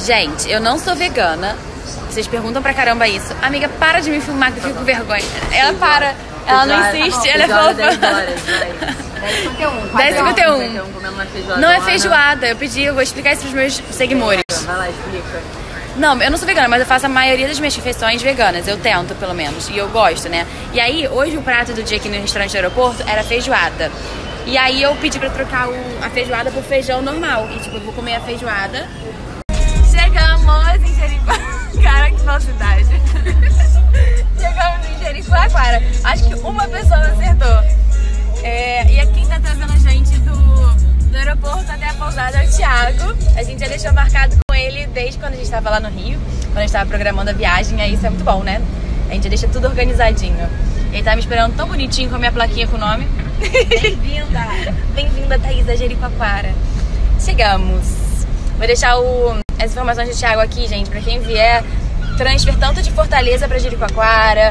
Gente, eu não sou vegana. Vocês perguntam pra caramba isso. Amiga, para de me filmar que eu fico com vergonha. Ela para, ela não insiste, ela é fofa. 10 horas, vai. 10h51. Não é feijoada, eu pedi, eu vou explicar isso pros meus seguidores. Vai lá, explica. Não, eu não sou vegana, mas eu faço a maioria das minhas refeições veganas. Eu tento, pelo menos. E eu gosto, né? E aí, hoje o prato do dia aqui no restaurante do aeroporto era feijoada. E aí eu pedi pra trocar a feijoada por feijão normal. E tipo, eu vou comer a feijoada. Chegamos em Jericoacoara. Cara, que falsidade. Chegamos em Jericoacoara. Acho que uma pessoa acertou. E aqui tá trazendo a gente do aeroporto até a pousada é o Thiago. A gente já deixou marcado com ele desde quando a gente tava lá no Rio, quando a gente tava programando a viagem. Aí isso é muito bom, né? A gente já deixa tudo organizadinho. Ele tá me esperando tão bonitinho com a minha plaquinha com o nome. Bem-vinda! Bem-vinda, Thaís, da Jericoacoara. Chegamos. Vou deixar as informações do Thiago aqui, gente, pra quem vier transfer tanto de Fortaleza pra Jericoacoara,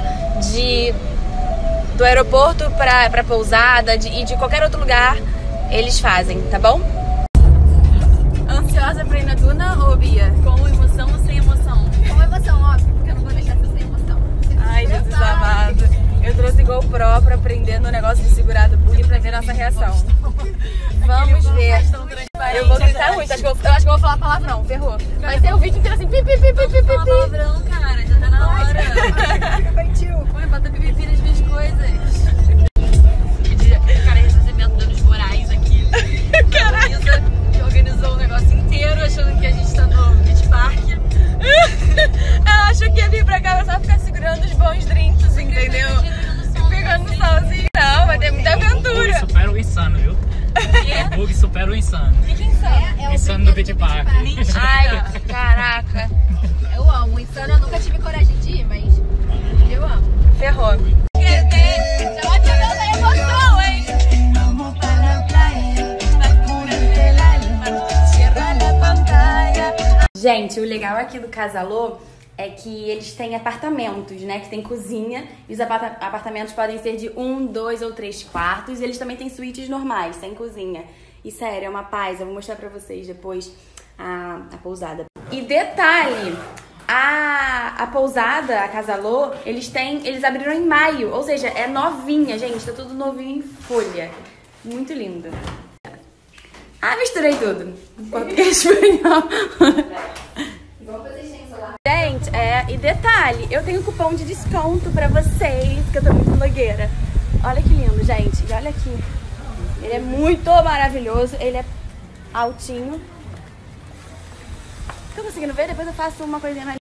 do aeroporto pra pousada e de qualquer outro lugar, eles fazem, tá bom? Ansiosa pra ir na Duna ou Bia? Com emoção ou sem emoção? Com emoção, óbvio, porque eu não vou deixar você sem emoção. Ai, Jesus amado. Eu trouxe GoPro pra prender no negócio de segurar do bug pra ver nossa reação. Vamos ver. Eu vou gritar muito, eu acho que eu vou falar palavrão, ferrou. Vai ser o vídeo inteiro assim, pi, pi, pi, pi, pi, pi. Palavrão, cara, já tá na hora. Põe, bota pipipi nas minhas coisas. Cara, recebimento de danos morais aqui. Caraca. Que organizou o negócio inteiro, achando que a gente tá no Beach Park. Ela achou que ia vir pra cá, só ficar segurando os bons drinks, entendeu? Pegando no solzinho. Não, vai ter muita aventura. O bug supera o insano, viu? O bug supera o insano. O que é insano? Insano do Beach Park. Ai, caraca. Eu amo. Insano eu nunca tive coragem de ir, mas eu amo. Ferrou. Gente, o legal aqui do Casalô é que eles têm apartamentos, né? Que tem cozinha e os apartamentos podem ser de 1, 2 ou 3 quartos. E eles também têm suítes normais, sem cozinha. E sério, é uma paz. Eu vou mostrar pra vocês depois a pousada. E detalhe, a pousada, a Casalô, eles abriram em maio. Ou seja, é novinha, gente. Tá tudo novinho em folha. Muito lindo. Ah, misturei tudo. Português e espanhol. Gente, e detalhe, eu tenho cupom de desconto pra vocês, que eu tô muito blogueira. Olha que lindo, gente. E olha aqui. Ele é muito maravilhoso. Ele é altinho. Tô conseguindo ver? Depois eu faço uma coisinha mais.